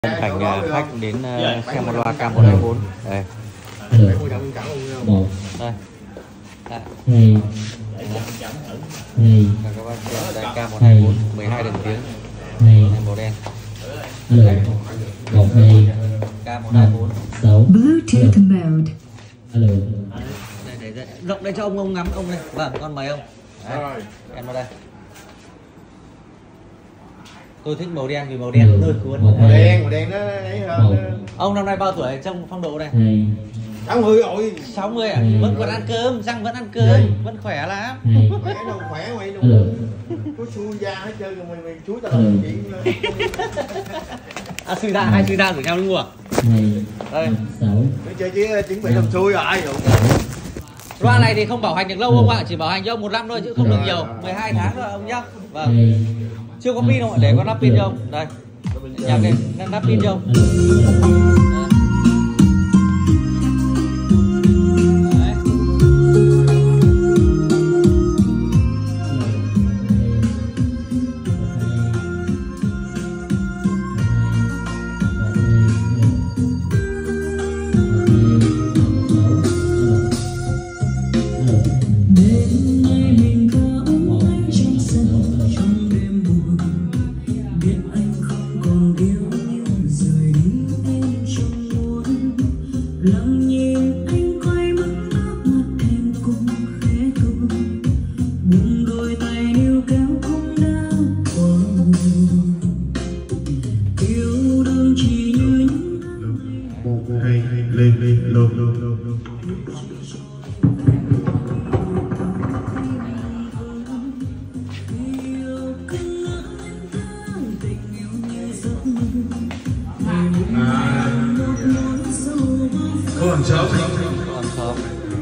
Cảnh khách đến xem một loa K124 đây. Một Đây. hai Các bác xem đây K124 12 đường tiếng màu đen. Một hai K124 6 Bluetooth mode. alo. Đây rộng đây cho ông ngắm ông đây. Vâng, con mời ông. Đấy. Em vào đây. Tôi thích màu đen vì màu đen lôi cuốn. Màu đen nó ấy hơn. Ông năm nay bao tuổi trong phong độ này? 60 rồi. 60 à? Vẫn còn ăn cơm, răng vẫn ăn cơm, vẫn khỏe lắm. Khỏe đâu khỏe mày đâu. Có xui da hết trơn rồi mày chuối tao làm chuyện. À suy ra, hai suy ra của nhau luôn à? Đây. 6 Nó chơi chứ chuẩn bị làm xui rồi. Loa này thì không bảo hành được lâu ông ạ, chỉ bảo hành cho ông 1 năm thôi chứ không được nhiều, 12 tháng thôi ông nhá. Vâng. Chưa có pin đâu, để con nắp pin cho ông. Đây. Nhạc đây, nắp pin cho ông. Lặng nhìn anh quay mất nước mắt em cũng khẽ cười, buông đôi tay níu kéo cũng đã qua buồn. Yêu đương chỉ như những Hay lên lô. yêu cưng ngỡ tháng tình yêu như giấc mơ. Con cháu